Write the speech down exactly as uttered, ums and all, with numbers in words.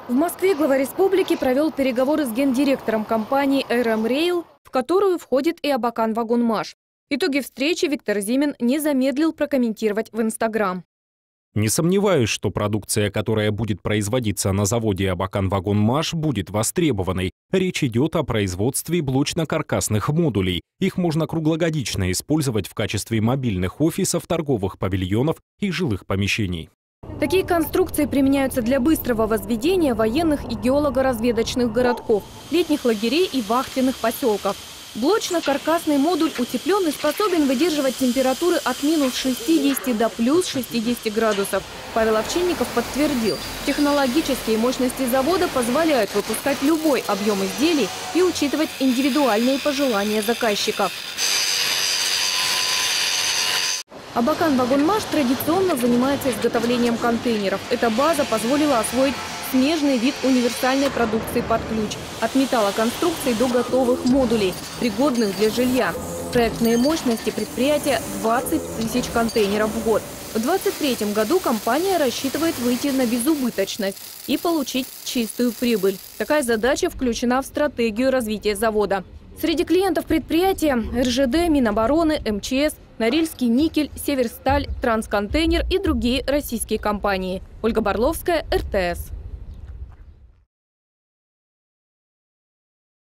В Москве глава республики провел переговоры с гендиректором компании эр эм Rail, в которую входит и Абакан Вагонмаш. Итоги встречи Виктор Зимин не замедлил прокомментировать в Инстаграм. Не сомневаюсь, что продукция, которая будет производиться на заводе Абакан Вагонмаш, будет востребованной. Речь идет о производстве блочно-каркасных модулей. Их можно круглогодично использовать в качестве мобильных офисов, торговых павильонов и жилых помещений. Такие конструкции применяются для быстрого возведения военных и геолого-разведочных городков, летних лагерей и вахтенных поселков. Блочно-каркасный модуль утеплен и способен выдерживать температуры от минус шестидесяти до плюс шестидесяти градусов. Павел Овчинников подтвердил, технологические мощности завода позволяют выпускать любой объем изделий и учитывать индивидуальные пожелания заказчиков. Абакан Вагонмаш традиционно занимается изготовлением контейнеров. Эта база позволила освоить смежный вид универсальной продукции под ключ. От металлоконструкций до готовых модулей, пригодных для жилья. Проектные мощности предприятия – двадцать тысяч контейнеров в год. В две тысячи двадцать третьем году компания рассчитывает выйти на безубыточность и получить чистую прибыль. Такая задача включена в стратегию развития завода. Среди клиентов предприятия – эр жэ дэ, Минобороны, эм че эс, Норильский никель, Северсталь, Трансконтейнер и другие российские компании. Ольга Барловская, эр тэ эс.